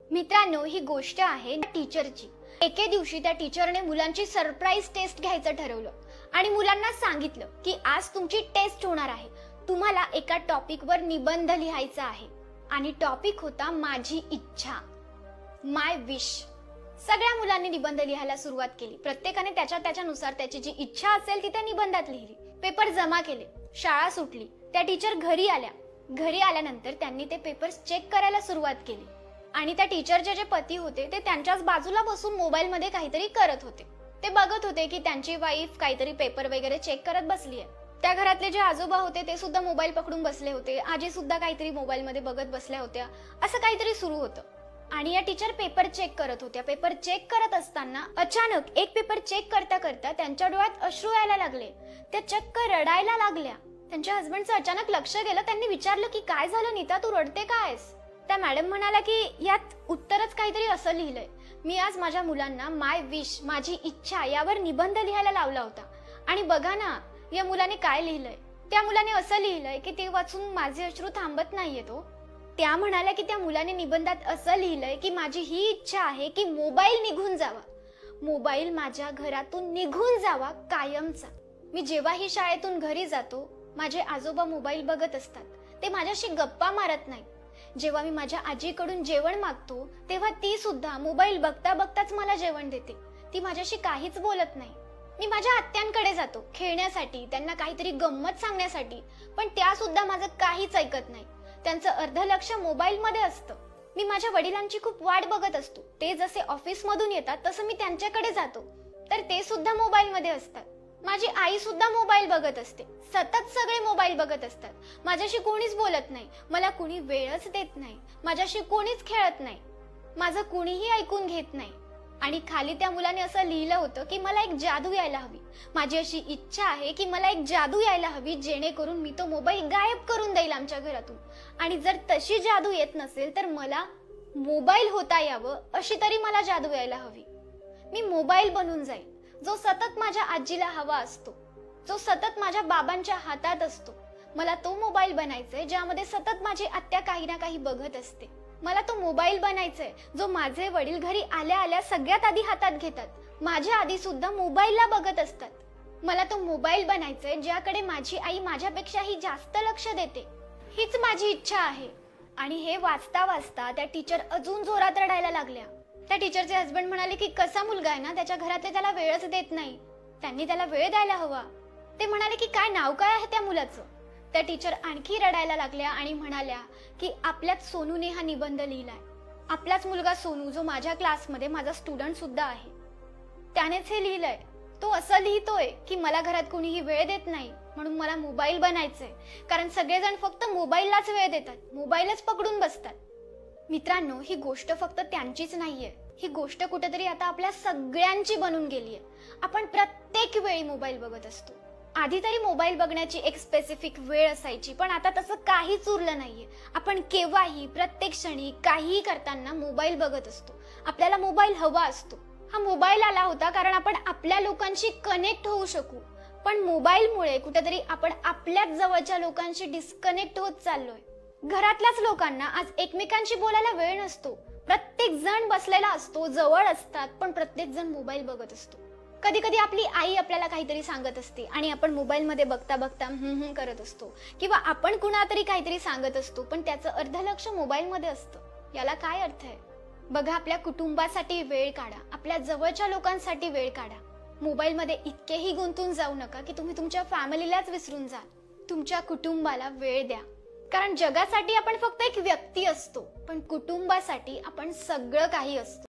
मित्रांनो, ही गोष्ट आहे टीचरची। एके दिवशी त्या टीचरने मुलांची सरप्राईज टेस्ट घ्यायचं ठरवलं आणि मुलांना सांगितलं की आज तुमची टेस्ट होणार आहे। तुम्हाला एका टॉपिकवर निबंध लिहायचा आहे आणि टॉपिक होता माझी इच्छा, माय विश। सगळ्या मुलांनी निबंध लिहायला सुरुवात केली। प्रत्येकाने त्याच्यानुसार त्याची जी इच्छा असेल ती त्या निबंधात लिहिली। पेपर जमा केले, शाळा सुटली। त्या टीचर घरी आल्या। घरी आल्यानंतर त्यांनी ते पेपर्स चेक करायला सुरुवात केली आणि त्या टीचरचे जे पती होते ते त्यांच्याच बाजूला बसून मोबाईल मध्ये काहीतरी करत होते। ते बघत होते की त्यांची वाईफ काहीतरी पेपर वगैरे चेक करत बसली आहे। त्या घरातले जे आजोबा होते ते सुद्धा मोबाईल पकडून बसले होते। आजी सुद्धा काहीतरी मोबाईल मध्ये बघत बसल्या होत्या। असं काहीतरी सुरू होतं आणि या टीचर पेपर चेक करत होत्या। पेपर चेक करत असताना अचानक एक पेपर चेक करता करता त्यांच्या डोळ्यात अश्रू यायला लागले। त्या चक्क रडायला लागल्या। त्यांच्या हसबंडचं अचानक लक्ष गेलं। त्यांनी विचारलं की काय झालं नीता, तू रडते का आहेस? त्या मॅडम म्हणाल्या की यात उत्तरच काहीतरी असं लिहिलंय, मी आज माझ्या मुलांना माय विश, माझी इच्छा यावर निबंध लिहायला लावला होता आणि बघा ना या मुलाने काय लिहिलंय। त्या मुलाने असं लिहिलंय की ते वाचून माझे अश्रू थांबत नाहीयेत हो। त्या म्हणाल्या की त्या मुलाने निबंधात असं लिहिलंय की माझी ही इच्छा आहे की मोबाईल निघून जावा, मोबाईल माझ्या घरातून निघून जावा कायमचा। मी जेव्हाही शाळेतून घरी जातो माझे आजोबा मोबाईल बघत असतात, ते माझ्याशी गप्पा मारत नाही। जेव्हा मी माझ्या आजीकडून जेवण मागतो तेव्हा ती सुद्धा मोबाईल बघता बघताच मला जेवण देते, ती माझ्याशी काहीच बोलत नाही। मी माझ्या आत्यांकडे जातो खेळण्यासाठी, त्यांना काहीतरी गंमत सांगण्यासाठी, पण त्या सुद्धा माझं काहीच ऐकत नाही। त्यांचं अर्ध लक्ष मोबाईल मध्ये असतं। मी माझ्या वडिलांची खूप वाट बघत असतो। ते जसे ऑफिस मधून येतात तसं मी त्यांच्याकडे जातो तर ते सुद्धा मोबाईल मध्ये असतात। माझी आई सुद्धा मोबाईल बघत असते, सतत सगळे मोबाईल बघत असतात। माझ्याशी कोणीच बोलत नाही, मला कोणी वेळच देत नाही, माझ्याशी कोणीच खेळत नाही, माझं कोणीही ऐकून घेत नाही। आणि खाली त्या मुलाने असं लिहिलं होतं की मला एक जादू यायला हवी, माझी अशी इच्छा आहे की मला एक जादू यायला हवी जेणेकरून मी तो मोबाईल गायब करून देईल आमच्या घरातून। आणि जर तशी जादू येत नसेल तर मला मोबाईल होता यावं अशी तरी मला जादू यायला हवी। मी मोबाईल बनून जाईल जो सतत माझ्या आजीला हवा असतो, जो सतत माझ्या बाबांच्या हातात असतो। मला तो मोबाईल बनायचाय ज्यामध्ये सतत माझी आत्या काही ना काही बघत असते। मला तो मोबाईल बनायचाय जो माझे वडील घरी आल्या आल्या सगळ्यात आधी हातात घेतात, माझ्या आधी सुद्धा मोबाईलला बघत असतात। मला तो मोबाईल बनायचाय ज्याकडे माझी आई माझ्यापेक्षाही जास्त लक्ष देते, हीच माझी इच्छा आहे। आणि हे वाचता वाचता त्या टीचर अजून जोरात रडायला लागल्या। त्या टीचरचे हसबंड म्हणाले की कसा मुलगा आहे ना, त्याच्या घरातले त्याला वेळच देत नाही, त्यांनी त्याला वेळ द्यायला हवा। ते म्हणाले की काय नाव काय आहे त्या मुलाचं? त्या टीचर आणखी रडायला लागल्या आणि म्हणाल्या की आपल्याच सोनूने हा निबंध लिहिलाय, आपलाच मुलगा सोनू जो माझ्या क्लासमध्ये माझा स्टुडंट सुद्धा आहे, त्यानेच हे लिहिलंय। तो असं लिहितोय की मला घरात कोणीही वेळ देत नाही म्हणून मला मोबाईल बनायचंय, कारण सगळेजण फक्त मोबाईललाच वेळ देतात, मोबाईलच पकडून बसतात। मित्रांनो, ही गोष्ट फक्त त्यांचीच नाहीये, ही गोष्ट कुठेतरी आता आपल्या सगळ्यांची बनून गेलीये। आपण प्रत्येक वेळी मोबाईल बघत असतो। आधी तरी मोबाईल बघण्याची एक स्पेसिफिक वेळ असायची, पण आता तसं काहीच उरलं नाहीये। आपण केव्हाही प्रत्येक क्षणी काहीही करताना मोबाईल बघत असतो। आपल्याला मोबाईल हवा असतो। हा मोबाईल आला होता कारण आपण आपल्या लोकांशी कनेक्ट होऊ शकू, पण मोबाईलमुळे कुठेतरी आपण आपल्याच जवळच्या लोकांशी डिस्कनेक्ट होत चाललोय। घरातल्याच लोकांना आज एकमेकांशी बोलायला वेळ नसतो। प्रत्येक जण बसलेला असतो, जवळ असतात, पण प्रत्येक जण मोबाईल बघत असतो। कधी कधी आपली आई आपल्याला काहीतरी सांगत असते आणि आपण मोबाईल मध्ये बघता बघता करत असतो, किंवा आपण कुणातरी काहीतरी सांगत असतो पण त्याचं अर्ध लक्ष मोबाईल मध्ये असतं। याला काय अर्थ आहे? बघा, आपल्या कुटुंबासाठी वेळ काढा, आपल्या जवळच्या लोकांसाठी वेळ काढा। मोबाईल मध्ये इतकेही गुंतून जाऊ नका की तुम्ही तुमच्या फॅमिलीलाच विसरून जाल। तुमच्या कुटुंबाला वेळ द्या, कारण जगासाठी आपण फक्त एक व्यक्ती असतो, पण कुटुंबासाठी आपण सगळं काही असतो।